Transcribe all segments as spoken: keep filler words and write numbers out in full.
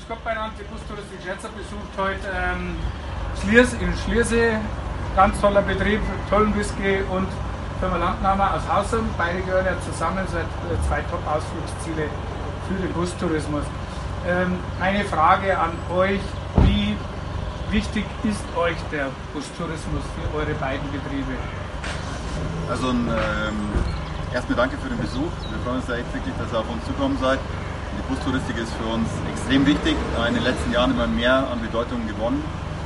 Grüß Gott beieinander, die Bustouristik Scherzer besucht heute ähm, Schliers in Schliersee. Ganz toller Betrieb, tollen Whisky und Firma Landnahme aus Hausum. Beide gehören ja zusammen, seit äh, zwei Top-Ausflugsziele für den Bustourismus. Ähm, eine Frage an euch, wie wichtig ist euch der Bustourismus für eure beiden Betriebe? Also ein, ähm, erstmal danke für den Besuch. Wir freuen uns da echt wirklich, dass ihr auf uns zukommen seid. Die Bustouristik ist für uns extrem wichtig, in den letzten Jahren immer mehr an Bedeutung gewonnen.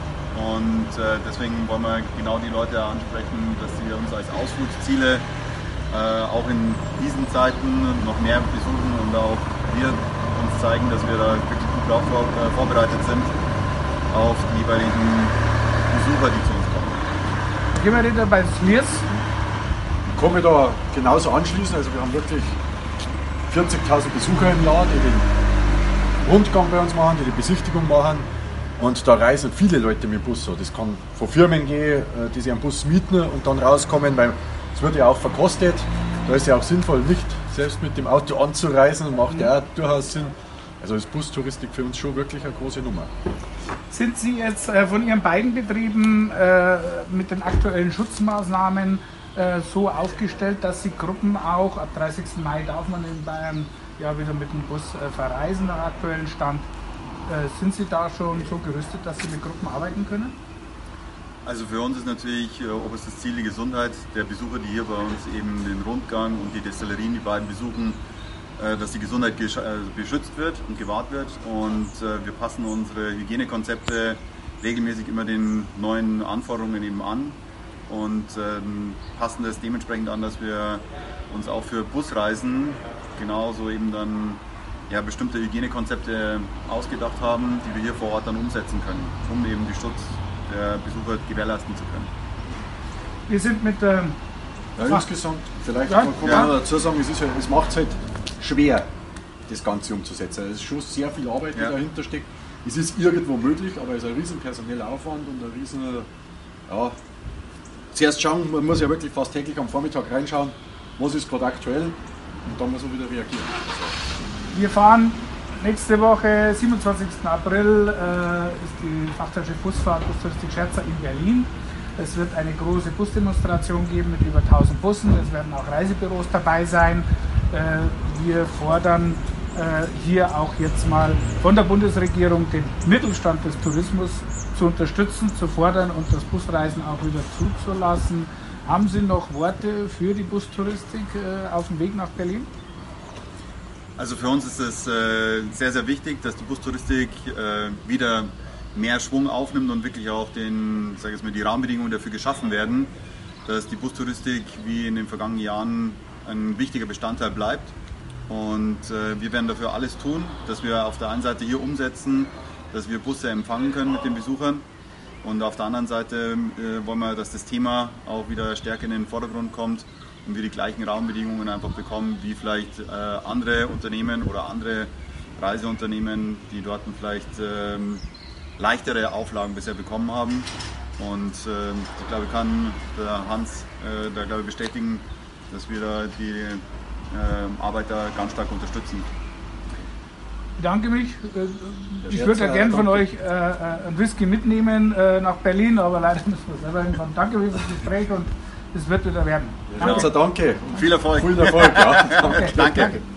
Und äh, deswegen wollen wir genau die Leute ansprechen, dass sie uns als Ausflugsziele äh, auch in diesen Zeiten noch mehr besuchen und auch wir uns zeigen, dass wir da wirklich gut vor, äh, vorbereitet sind auf die jeweiligen Besucher, die zu uns kommen. Gehen wir wieder bei Schliers. Ich kann mich da genauso anschließen. Also wir haben wirklich vierzigtausend Besucher im Jahr, die den Rundgang bei uns machen, die die Besichtigung machen. Und da reisen viele Leute mit dem Bus. So. Das kann von Firmen gehen, die sich einen Bus mieten und dann rauskommen, weil es wird ja auch verkostet. Da ist ja auch sinnvoll, nicht selbst mit dem Auto anzureisen, macht ja auch durchaus Sinn. Also ist Bustouristik für uns schon wirklich eine große Nummer. Sind Sie jetzt äh, von Ihren beiden Betrieben äh, mit den aktuellen Schutzmaßnahmen äh, so aufgestellt, dass Sie Gruppen auch, ab dreißigsten Mai darf man in Bayern ja wieder mit dem Bus äh, verreisen, nach aktuellen Stand. Äh, sind Sie da schon so gerüstet, dass Sie mit Gruppen arbeiten können? Also für uns ist natürlich äh, oberstes Ziel die Gesundheit der Besucher, die hier bei uns eben den Rundgang und die Destillerien, die beiden besuchen, dass die Gesundheit beschützt wird und gewahrt wird, und wir passen unsere Hygienekonzepte regelmäßig immer den neuen Anforderungen eben an und passen das dementsprechend an, dass wir uns auch für Busreisen genauso eben dann ja, bestimmte Hygienekonzepte ausgedacht haben, die wir hier vor Ort dann umsetzen können, um eben den Schutz der Besucher gewährleisten zu können. Wir sind mit der ja, insgesamt, vielleicht ja, kann man ja. dazu sagen, es, ist halt, es macht es halt schwer, das Ganze umzusetzen. Es ist schon sehr viel Arbeit, die ja. dahinter steckt. Es ist irgendwo möglich, aber es ist ein riesen personeller Aufwand und ein riesen, ja, zuerst schauen, man muss ja wirklich fast täglich am Vormittag reinschauen, was ist gerade aktuell, und dann muss man wieder reagieren. Wir fahren nächste Woche, siebenundzwanzigsten April, äh, ist die Fachzeitschrift Busfahrt Bustouristik Scherzer in Berlin. Es wird eine große Busdemonstration geben mit über tausend Bussen, es werden auch Reisebüros dabei sein. Wir fordern hier auch jetzt mal von der Bundesregierung den Mittelstand des Tourismus zu unterstützen, zu fordern und das Busreisen auch wieder zuzulassen. Haben Sie noch Worte für die Bustouristik auf dem Weg nach Berlin? Also für uns ist es sehr, sehr wichtig, dass die Bustouristik wieder mehr Schwung aufnimmt und wirklich auch den, sag ich mal, die Rahmenbedingungen dafür geschaffen werden, dass die Bustouristik wie in den vergangenen Jahren ein wichtiger Bestandteil bleibt, und äh, wir werden dafür alles tun, dass wir auf der einen Seite hier umsetzen, dass wir Busse empfangen können mit den Besuchern, und auf der anderen Seite äh, wollen wir, dass das Thema auch wieder stärker in den Vordergrund kommt und wir die gleichen Rahmenbedingungen einfach bekommen wie vielleicht äh, andere Unternehmen oder andere Reiseunternehmen, die dort vielleicht äh, leichtere Auflagen bisher bekommen haben, und äh, ich glaube, kann der Hans äh, da glaube ich bestätigen, dass wir da die äh, Arbeiter ganz stark unterstützen. Ich bedanke mich. Ich würde ja gerne von euch äh, ein Whisky mitnehmen äh, nach Berlin, aber leider müssen wir selber hinfahren. Danke für das Gespräch und es wird wieder werden. Danke. Danke. Und viel Erfolg. Viel Erfolg, ja. Danke. Danke. Danke.